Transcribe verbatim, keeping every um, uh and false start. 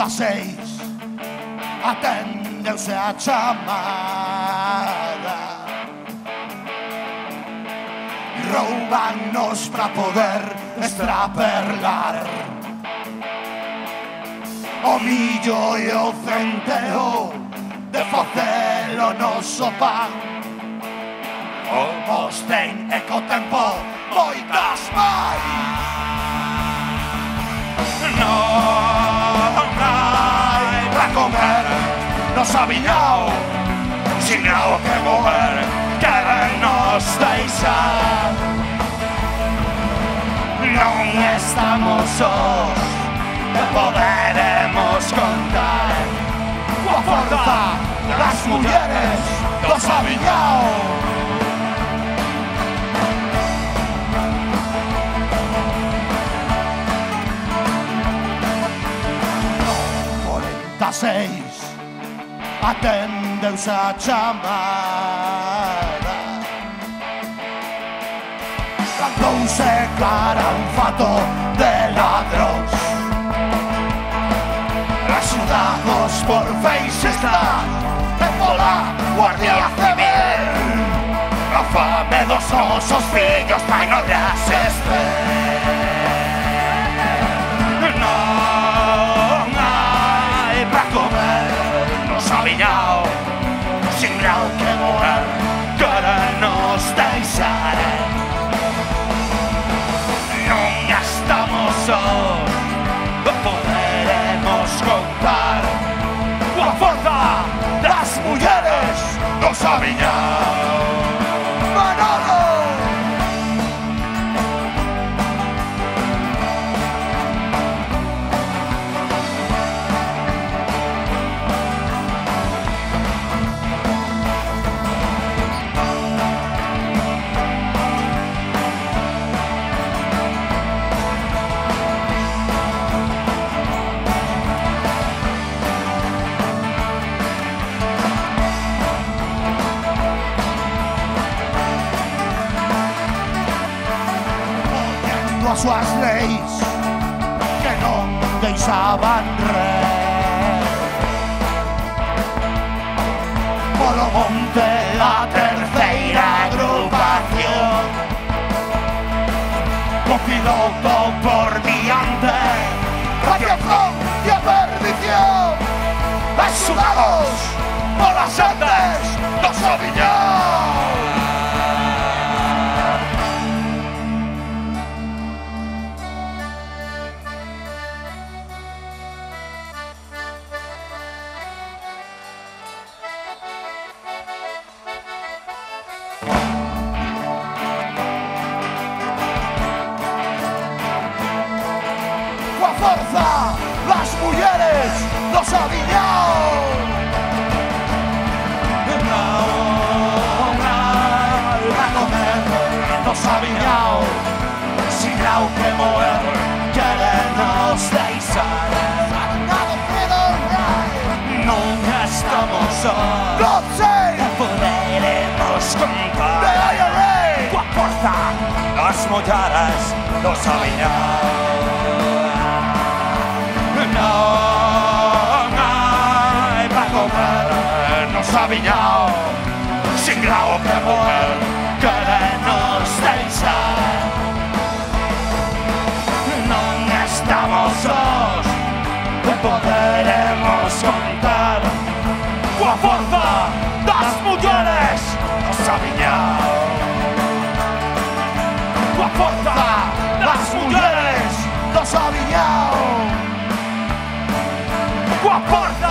seis, atendeuse a chamada. Roubanos pra poder extraperlar o millo e o centeo de facer o noso pan. O Mostén e co tempo moitas máis. Non hai pra comer no Sabiñao, sin ao que mover, queren nos deixar. Non estamos sós e poderemos contar coa forza das mulleres do Sabiñao. Seis, atendeuse a chamada. Cantouse cara un fato de ladros, axudados por Feixestad e pola Guardia Civil. A fame dos nosos fillos vai no desespero. Sabiñao, sin grau que morar, queren nos deixar. Non estamos sós, poderemos contar coa forza das mulleres do Sabiñao. Manolo! As súas leis que non deixaban res. Polo monte a terceira agrupación, co piloto por diante, hacia o front e a perdición, axudados polas xentes do Sabiñao. Forza las mulleres do Sabiñao. Non hai pra comer no Sabiñao, sin grau que mover, queren nos deixar. Non estamos sós, non sei, poderemos contar coa forza das mulleres do Sabiñao. Non hai pra comer no Sabiñao, sin grau que mover, queren nos deixar. Non estamos sós, poderemos contar coa forza das mulleres do Sabiñao. Coa forza das mulleres do Sabiñao. Coa forza